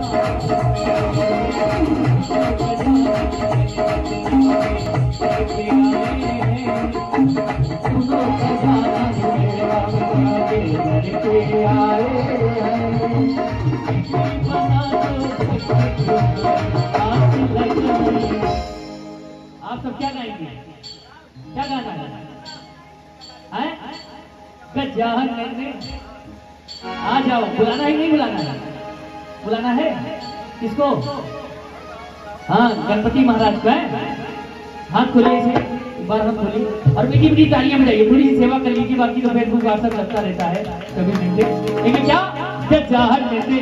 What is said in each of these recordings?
आप सब क्या गाएंगे? क्या गाना है? गजान करने आ जाओ। बुलाना है नहीं बुलाना है? बुलाना है किसको? हाँ, गणपति महाराज का है। हाथ खोलिए से एक बार, हाथ खोलिए और मीठी मीठी तालियां बजाइए। थोड़ी सी सेवा कर लीजिए, बाकी तो फेसबुक व्हाट्सएप चलता रहता है कभी मिलते। लेकिन क्या गजान करने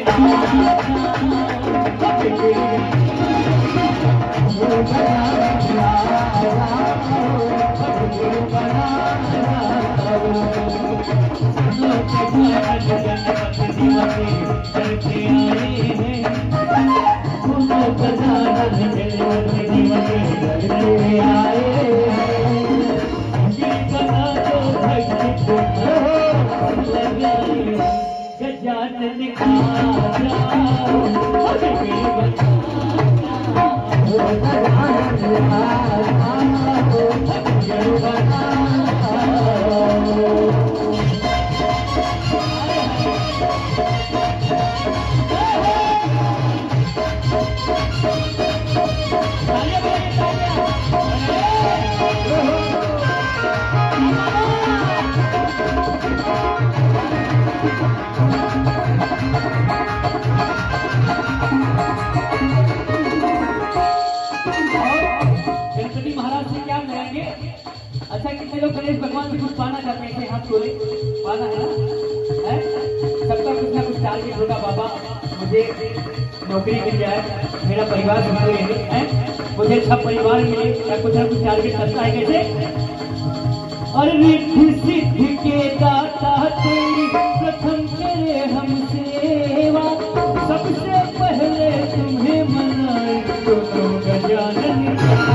गणेश भगवान से कुछ पाना चाहते हैं? हाथ खोले। पाना है ना? सबका कुछ ना कुछ टारगेट होगा। बाबा मुझे नौकरी मिल जाए, मेरा परिवार सुखी है, मुझे अच्छा परिवार मिले, या कुछ ना कुछ टारगेट करता है। कैसे? और रिद्धि सिद्धि के दाता तेरी प्रथम करे हम सेवा, सबसे पहले तुम्हें मनाए तो गजानन।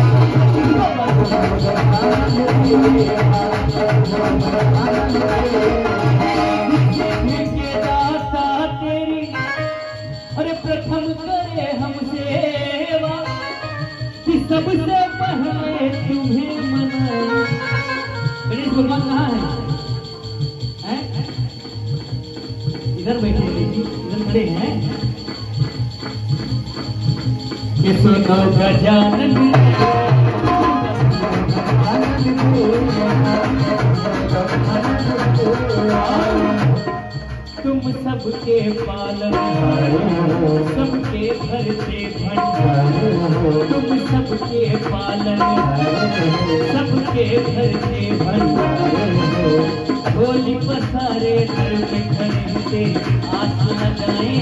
तेरी अरे प्रथम करे हम सेवा, कि सबसे पहले तुम्हें मनाए। गणेश भगवान कहाँ है? इधर बैठे, इधर खड़े हैं। गजानन तुम सबके पालन, सबके भरते भंडार। तुम सबके पालन, सबके भरते भंडार। झोली पसारे दर में खड़े आस लगाए।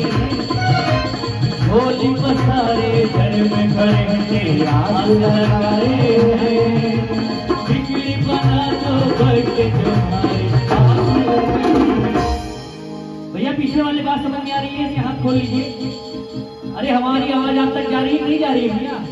झोली पसारे दर में खड़े आस लगाए। बिगड़ी बना दो बड़े तुम्हारे। भैया पीछे वाली बात समझ में आ रही है? हाथ खोल लीजिए। अरे हमारी आवाज आप तक जा रही है नहीं जा रही है भैया?